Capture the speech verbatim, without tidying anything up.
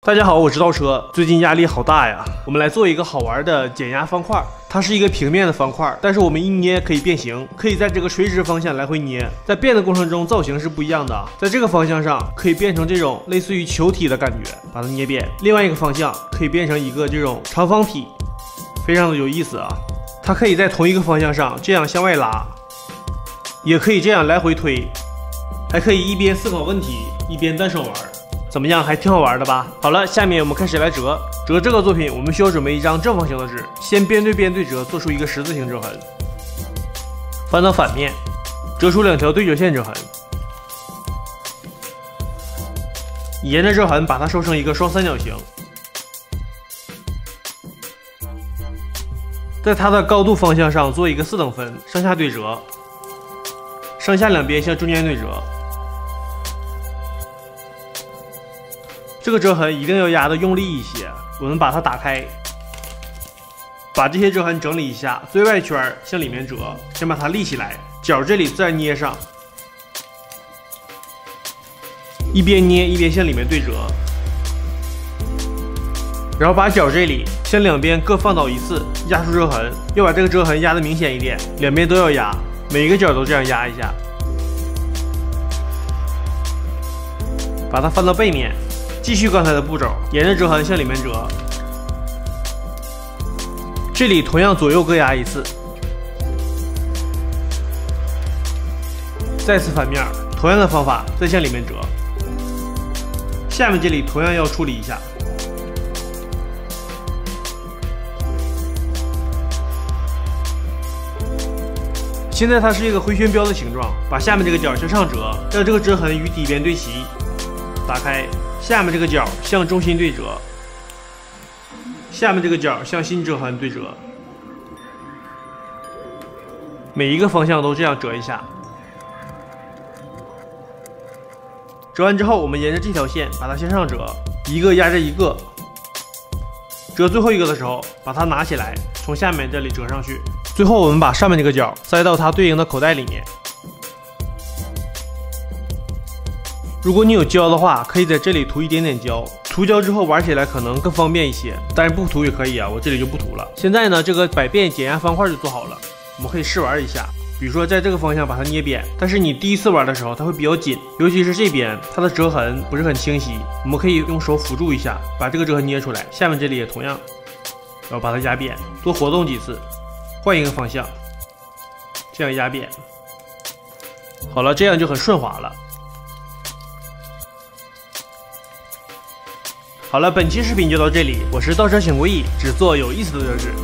大家好，我是倒车。最近压力好大呀，我们来做一个好玩的减压方块。它是一个平面的方块，但是我们一捏可以变形，可以在这个垂直方向来回捏，在变的过程中造型是不一样的。在这个方向上可以变成这种类似于球体的感觉，把它捏扁；另外一个方向可以变成一个这种长方体，非常的有意思啊。它可以在同一个方向上这样向外拉，也可以这样来回推，还可以一边思考问题一边单手玩。 怎么样，还挺好玩的吧？好了，下面我们开始来折。折这个作品，我们需要准备一张正方形的纸，先边对边对折，做出一个十字形折痕。翻到反面，折出两条对角线折痕。沿着折痕把它收成一个双三角形。在它的高度方向上做一个四等分，上下对折，上下两边向中间对折。 这个折痕一定要压得用力一些，我们把它打开，把这些折痕整理一下，最外圈向里面折，先把它立起来，角这里再捏上，一边捏一边向里面对折，然后把角这里向两边各放倒一次，压出折痕，要把这个折痕压得明显一点，两边都要压，每一个角都这样压一下，把它翻到背面。 继续刚才的步骤，沿着折痕向里面折，这里同样左右各压一次，再次反面，同样的方法再向里面折，下面这里同样要处理一下。现在它是一个回旋镖的形状，把下面这个角向上折，让这个折痕与底边对齐，打开。 下面这个角向中心对折，下面这个角向新折痕对折，每一个方向都这样折一下。折完之后，我们沿着这条线把它向上折，一个压着一个。折最后一个的时候，把它拿起来，从下面这里折上去。最后，我们把上面这个角塞到它对应的口袋里面。 如果你有胶的话，可以在这里涂一点点胶，涂胶之后玩起来可能更方便一些，但是不涂也可以啊，我这里就不涂了。现在呢，这个百变减压方块就做好了，我们可以试玩一下。比如说在这个方向把它捏扁，但是你第一次玩的时候它会比较紧，尤其是这边它的折痕不是很清晰，我们可以用手辅助一下，把这个折痕捏出来。下面这里也同样，然后把它压扁，多活动几次，换一个方向，这样压扁。好了，这样就很顺滑了。 好了，本期视频就到这里，我是倒车请过意，只做有意思的折纸。